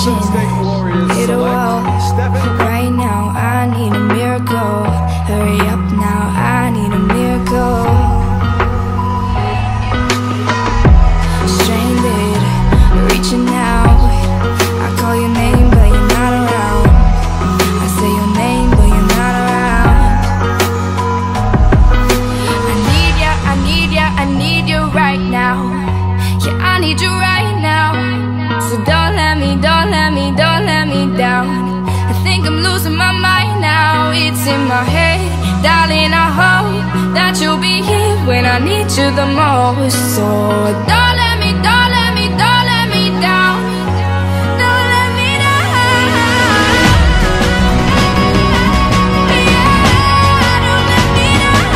wishing hit a wall. Right now I need a miracle. Hurry up now, I need a miracle. Stranded, reaching out. I call your name but you're not around. I say your name but you're not around. I need ya, I need ya, I need you right now. Yeah, I need you right now. So don't let me down. I think I'm losing my mind now. It's in my head, darling, I hope that you'll be here when I need you the most. So don't let me down. Don't let me down. Yeah, don't let me down.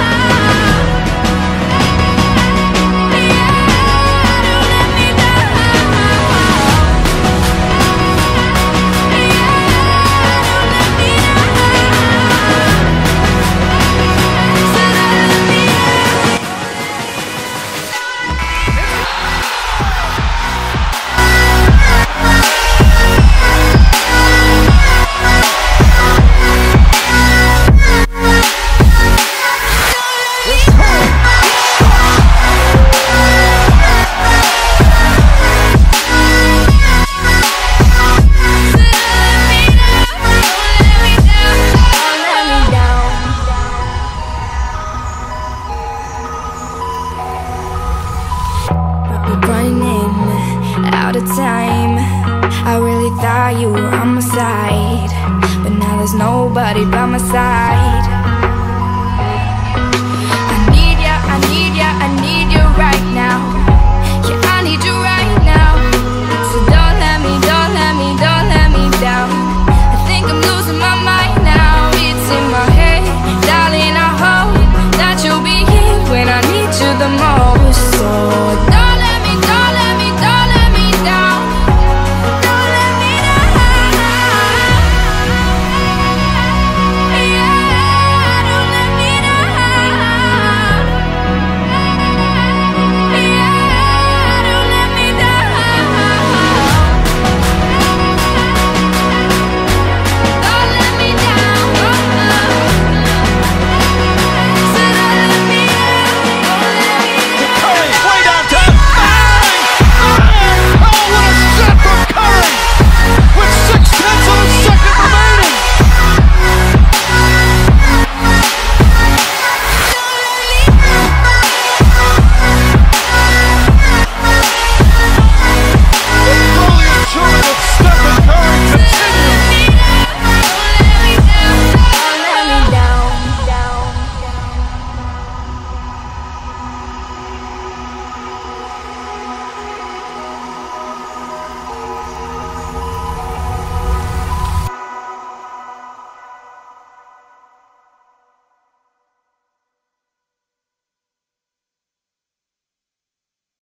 Running out of time. I really thought you were on my side, but now there's nobody by my side.